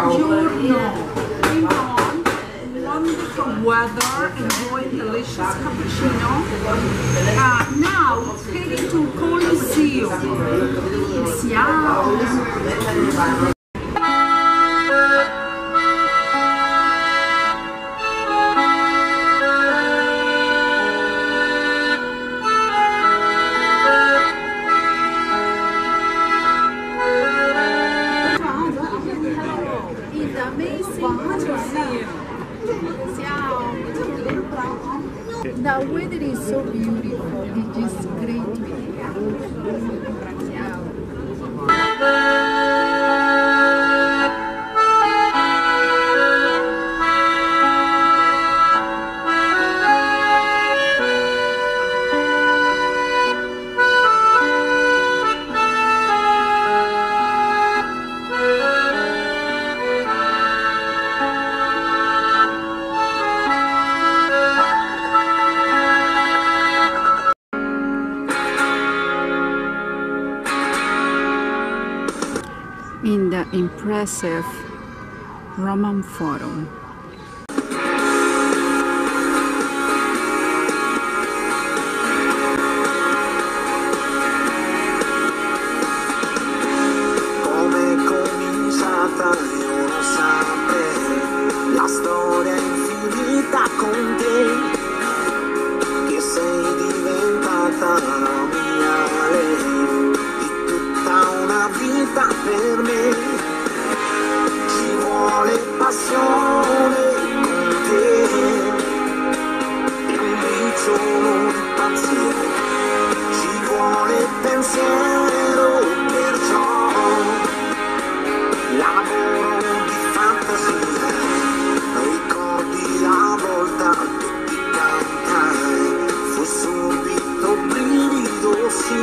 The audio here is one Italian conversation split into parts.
Buongiorno. Wonderful weather, enjoying delicious cappuccino. Now heading to Coliseum. Siamo. The weather is so beautiful, it is great to be here. In the impressive Roman Forum. Come è cominciata io lo saprei, la storia è infinita con te, che sei diventata la mia lei, di tutta una vita per me. Ci vuole passione con te e un briciolo di pazzia, ci vuole pensiero, perciò lavoro di fantasia, ricordi la volta che ti cantai, fu subito brivido, sì.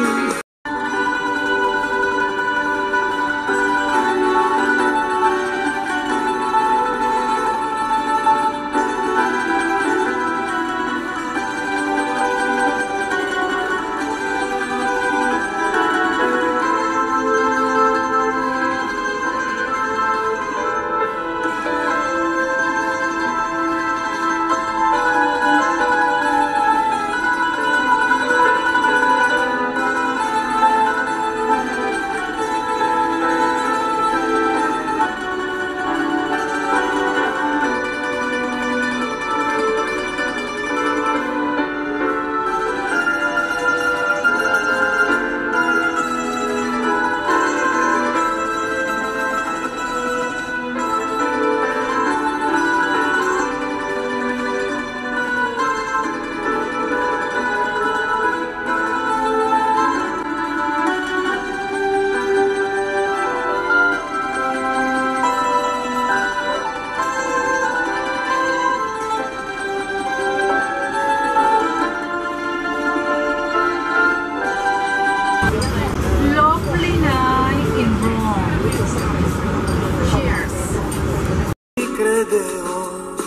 Lovely night in Rome. Cheers. Credevo,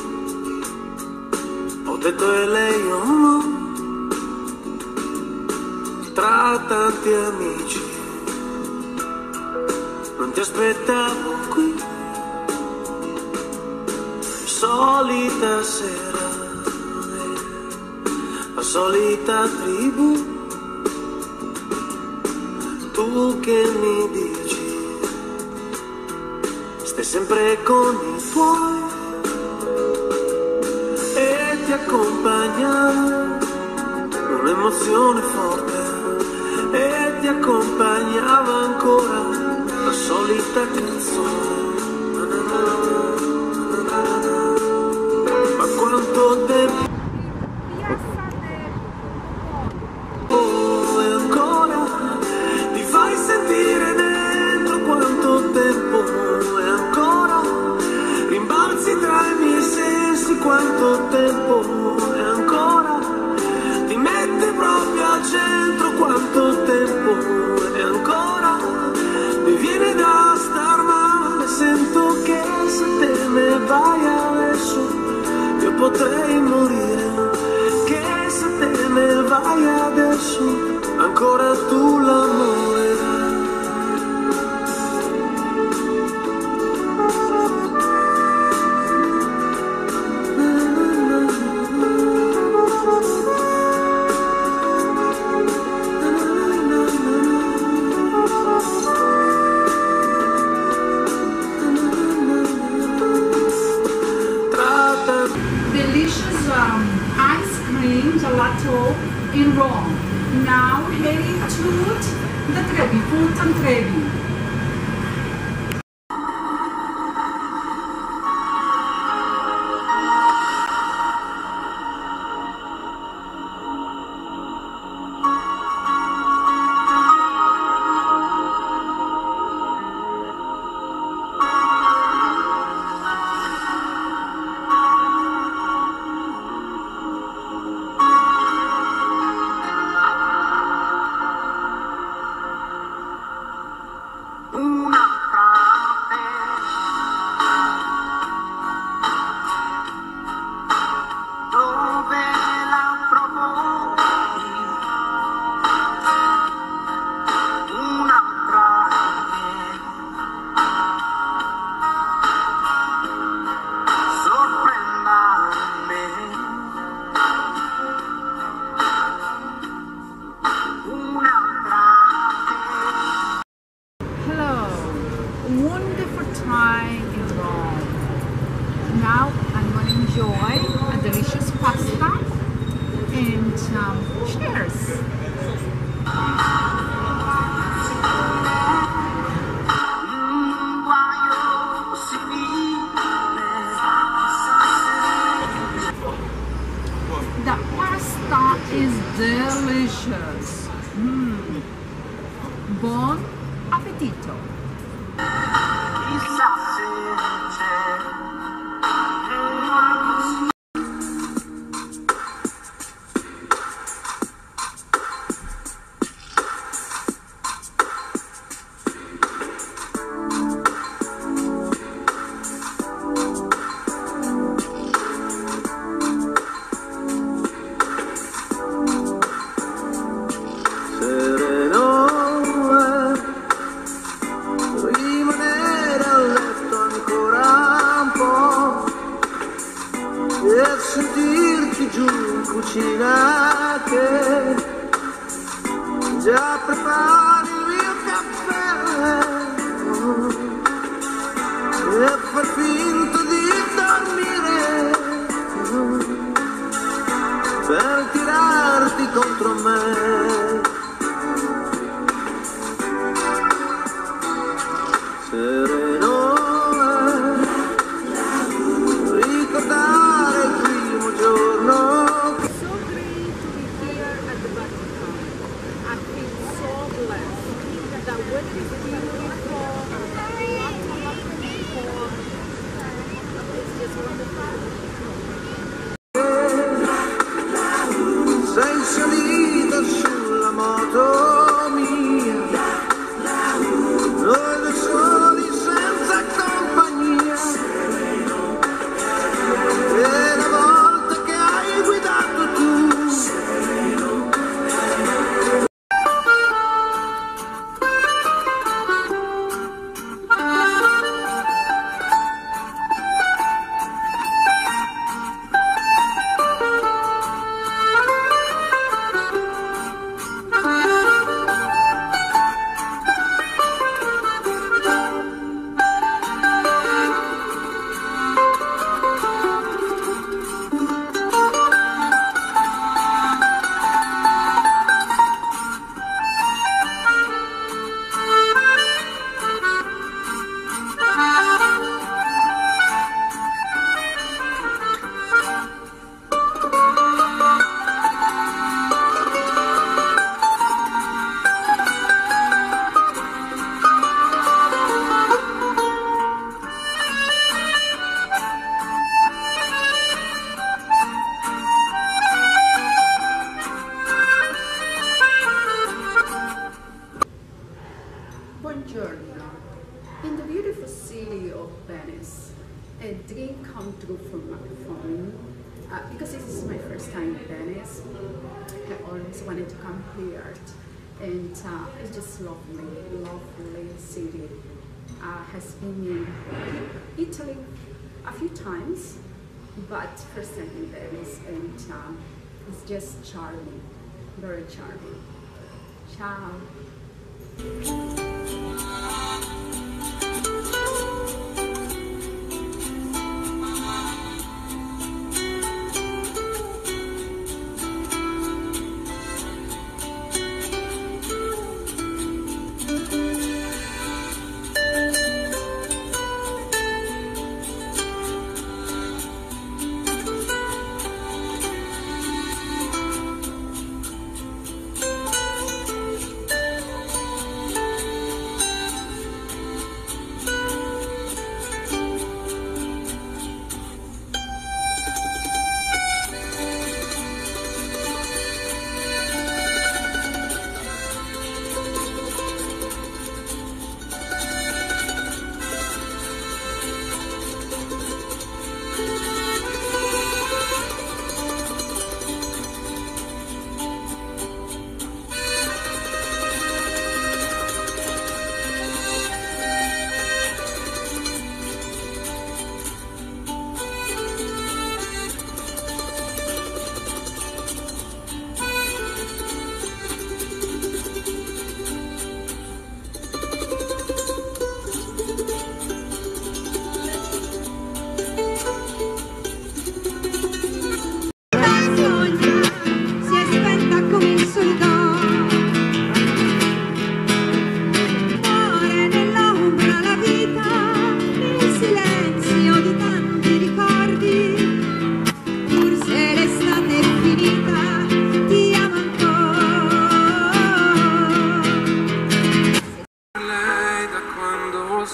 ho detto è lei o no, tra tanti amici, non ti aspettavo qui, solita sera, la solita tribù. Tu che mi dici, stai sempre con i tuoi e ti accompagnava un'emozione forte e ti accompagnava ancora la solita canzone. Ma quanto tempo sentire dentro, quanto tempo e ancora rimbalzi tra i miei sensi, quanto tempo e ancora ti mette proprio al centro, quanto tempo e ancora mi viene da star male, sento che se te ne vai adesso io potrei morire, che se te ne vai adesso ancora tu l'amore. The Trevi, Fulton Trevi. Wonderful time in Rome. Now I'm going to enjoy a delicious pasta and cheers. The pasta is delicious. Buon appetito. E sentirti giù in cucina che già prepari il mio caffè e far finta di dormire per tirarti contro me. Sereno ricordare il primo giorno. So great to be here at the Vatican. I feel so blessed. The weather is beautiful, lots of people. It's just wonderful. Sei salita sulla moto mia, noi da soli senza compagnia. E la volta che hai guidato tu, Buongiorno. In the beautiful city of Venice, a dream come true for me. Because this is my first time in Venice. I always wanted to come here, and it's just lovely, lovely city. Has been in Italy a few times, but first time in Venice, and it's just charming, very charming. Ciao.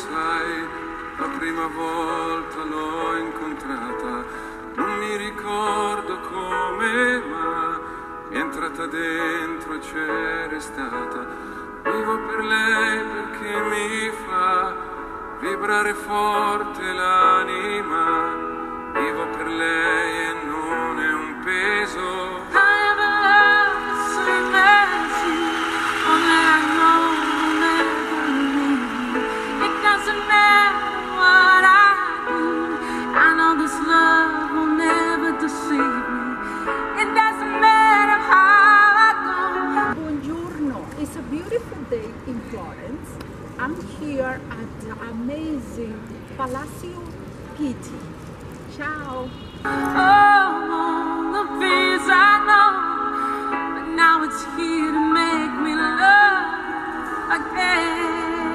sai, la prima volta l'ho incontrata, non mi ricordo come, ma mi è entrata dentro e c'è restata. Vivo per lei perché mi fa vibrare forte l'anima. Vivo per lei e non è un peso. I have a love the same as you, only I know will never leave. It doesn't matter what I do, I know this love will never deceive me. It doesn't matter how I go. Buongiorno, it's a beautiful day in Florence. I'm here at the amazing Palazzo Pitti. Ciao! Oh, the fears I know, but now it's here to make me love again.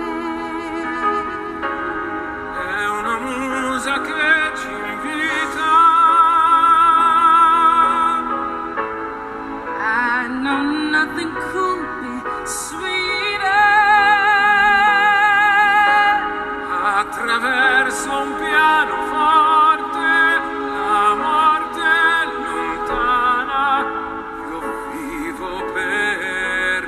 È una musa che ci invita. I know nothing could be sweeter. Attraverso un pianoforte, la morte è lontana, io vivo per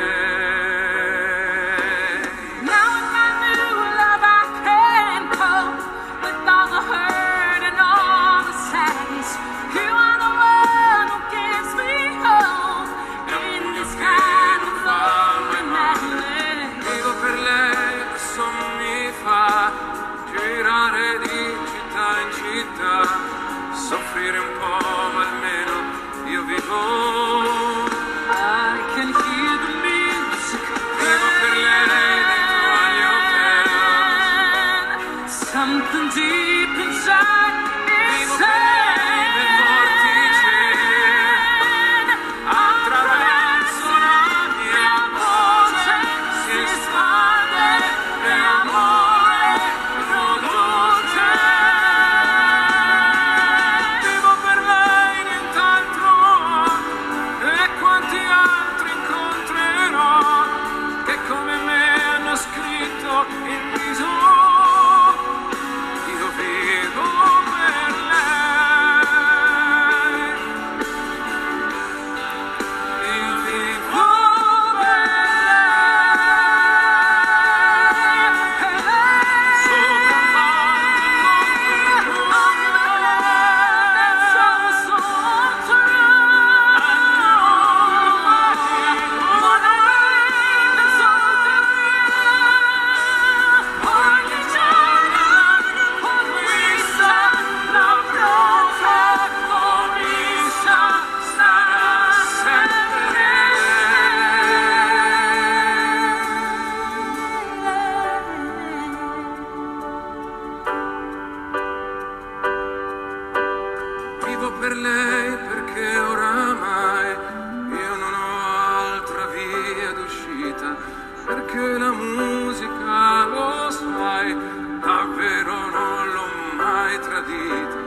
lei. Now with my new love I can cope with all the hurt and all the sadness. You are the one who gives me hope in this kind of lonely madness. Vivo per lei, questo mi fa girare di città in città, soffrire un po' ma almeno io vivo. I can hear the music. Vivo per lei dentro agli hotel. Something deep inside Vivo is per lei nel vortice, attraverso la mia voce si espande l'amore produce. Vivo per lei, nient'altro, e quanti altri incontrerò che come me hanno scritto in viso. Io vivo per lei. Io vivo per lei. Sopra un Vivo per lei perché oramai io non ho altra via d'uscita, perché la musica, lo sai, davvero non l'ho mai tradita.